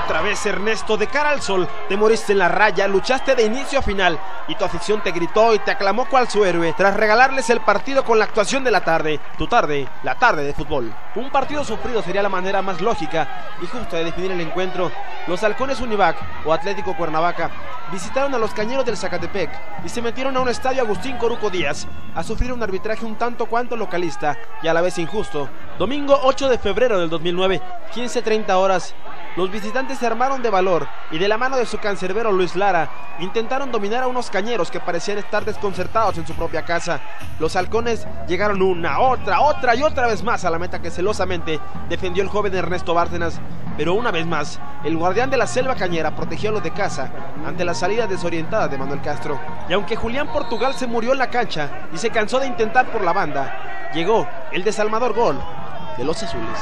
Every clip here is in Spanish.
otra vez, Ernesto, de cara al sol. Te moriste en la raya, luchaste de inicio a final y tu afición te gritó y te aclamó cual su héroe tras regalarles el partido con la actuación de la tarde. Tu tarde, la tarde de fútbol. Un partido sufrido sería la manera más lógica y justa de definir el encuentro. Los Halcones Univac o Atlético Cuernavaca visitaron a los Cañeros del Zacatepec y se metieron a un estadio Agustín Coruco Díaz a sufrir un arbitraje un tanto cuanto localista y a la vez injusto. Domingo 8 de febrero del 2009, 15:30 horas. Los visitantes se armaron de valor y de la mano de su cancerbero Luis Lara intentaron dominar a unos cañeros que parecían estar desconcertados en su propia casa. Los halcones llegaron una, otra y otra vez más a la meta que celosamente defendió el joven Ernesto Bárcenas, pero una vez más el guardián de la selva cañera protegió a los de casa ante la salida desorientada de Manuel Castro. Y aunque Julián Portugal se murió en la cancha y se cansó de intentar por la banda, llegó el desalmador gol de los azules.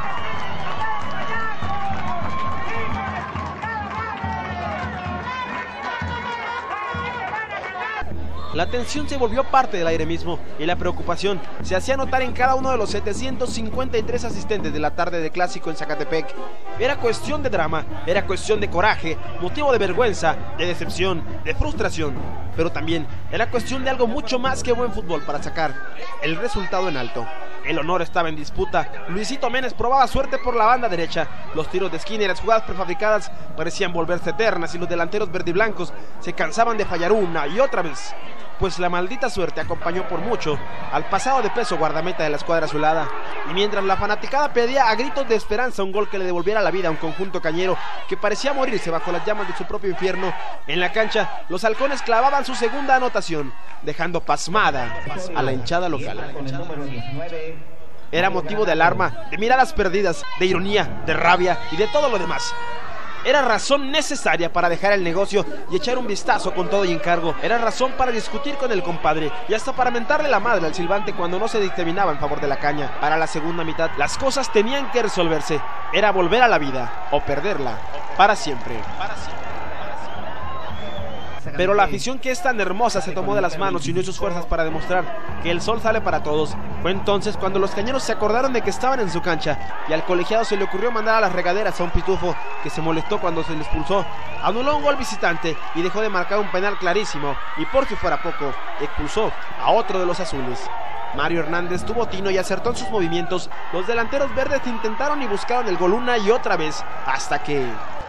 La tensión se volvió parte del aire mismo y la preocupación se hacía notar en cada uno de los 753 asistentes de la tarde de clásico en Zacatepec. Era cuestión de drama, era cuestión de coraje, motivo de vergüenza, de decepción, de frustración, pero también era cuestión de algo mucho más que buen fútbol para sacar el resultado en alto. El honor estaba en disputa. Luisito Ménez probaba suerte por la banda derecha. Los tiros de esquina y las jugadas prefabricadas parecían volverse eternas y los delanteros verdiblancos se cansaban de fallar una y otra vez, pues la maldita suerte acompañó por mucho al pasado de peso guardameta de la escuadra azulada. Y mientras la fanaticada pedía a gritos de esperanza un gol que le devolviera la vida a un conjunto cañero que parecía morirse bajo las llamas de su propio infierno, en la cancha los halcones clavaban su segunda anotación, dejando pasmada a la hinchada local. Era motivo de alarma, de miradas perdidas, de ironía, de rabia y de todo lo demás. Era razón necesaria para dejar el negocio y echar un vistazo con todo y encargo. Era razón para discutir con el compadre y hasta para mentarle la madre al silbante cuando no se dictaminaba en favor de la caña. Para la segunda mitad, las cosas tenían que resolverse. Era volver a la vida o perderla para siempre. Pero la afición, que es tan hermosa, se tomó de las manos y unió sus fuerzas para demostrar que el sol sale para todos. Fue entonces cuando los cañeros se acordaron de que estaban en su cancha y al colegiado se le ocurrió mandar a las regaderas a un pitufo que se molestó cuando se le expulsó. Anuló un gol visitante y dejó de marcar un penal clarísimo, y por si fuera poco, expulsó a otro de los azules. Mario Hernández tuvo tino y acertó en sus movimientos. Los delanteros verdes intentaron y buscaron el gol una y otra vez, hasta que...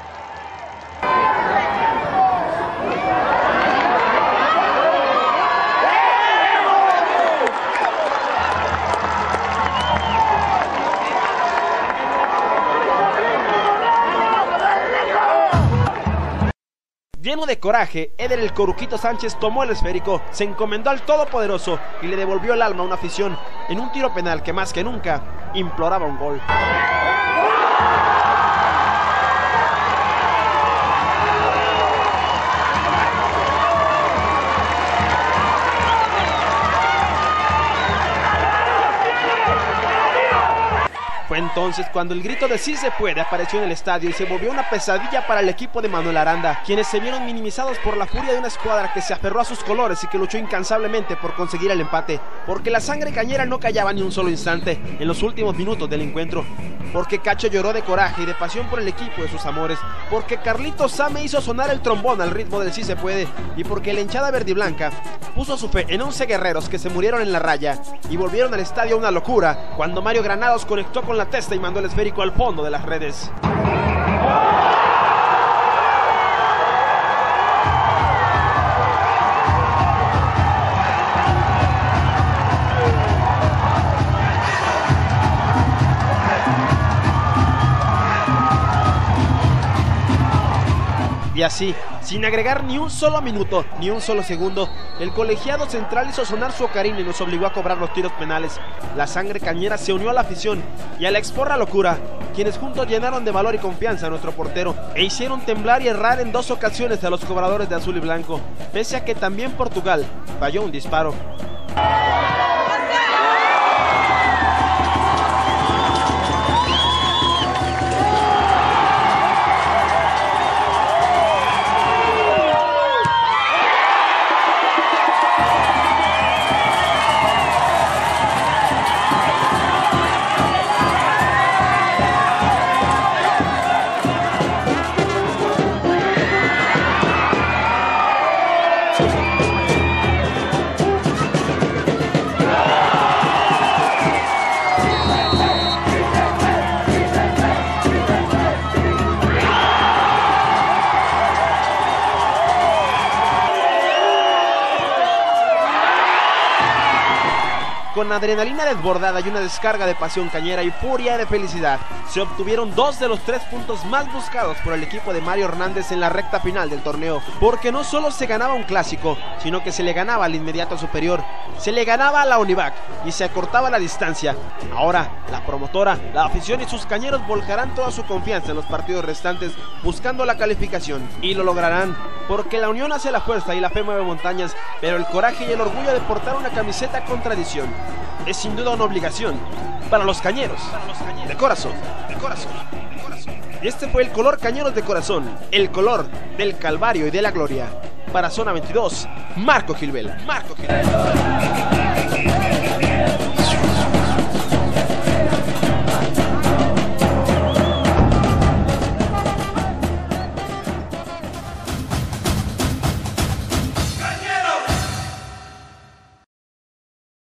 Lleno de coraje, Eder el Coruquito Sánchez tomó el esférico, se encomendó al Todopoderoso y le devolvió el alma a una afición en un tiro penal que más que nunca imploraba un gol. Fue entonces cuando el grito de "sí se puede" apareció en el estadio y se volvió una pesadilla para el equipo de Manuel Aranda, quienes se vieron minimizados por la furia de una escuadra que se aferró a sus colores y que luchó incansablemente por conseguir el empate, porque la sangre cañera no callaba ni un solo instante en los últimos minutos del encuentro, porque Cacho lloró de coraje y de pasión por el equipo de sus amores, porque Carlito Same hizo sonar el trombón al ritmo del "sí se puede", y porque la hinchada verdiblanca puso su fe en 11 guerreros que se murieron en la raya y volvieron al estadio una locura cuando Mario Granados conectó con la testa y mandó el esférico al fondo de las redes. Y así, sin agregar ni un solo minuto, ni un solo segundo, el colegiado central hizo sonar su ocarina y nos obligó a cobrar los tiros penales. La sangre cañera se unió a la afición y a la exporra locura, quienes juntos llenaron de valor y confianza a nuestro portero e hicieron temblar y errar en 2 ocasiones a los cobradores de azul y blanco, pese a que también Portugal falló un disparo. con adrenalina desbordada y una descarga de pasión cañera y furia de felicidad, se obtuvieron 2 de los 3 puntos más buscados por el equipo de Mario Hernández en la recta final del torneo, porque no solo se ganaba un clásico, sino que se le ganaba al inmediato superior, se le ganaba a la Univac y se acortaba la distancia. Ahora, la promotora, la afición y sus cañeros volcarán toda su confianza en los partidos restantes buscando la calificación, y lo lograrán, porque la unión hace la fuerza y la fe mueve montañas, pero el coraje y el orgullo de portar una camiseta con tradición es sin duda una obligación para los cañeros, de corazón. Y este fue el color Cañeros de Corazón, el color del Calvario y de la Gloria. Para Zona 22, Marco Gilbel.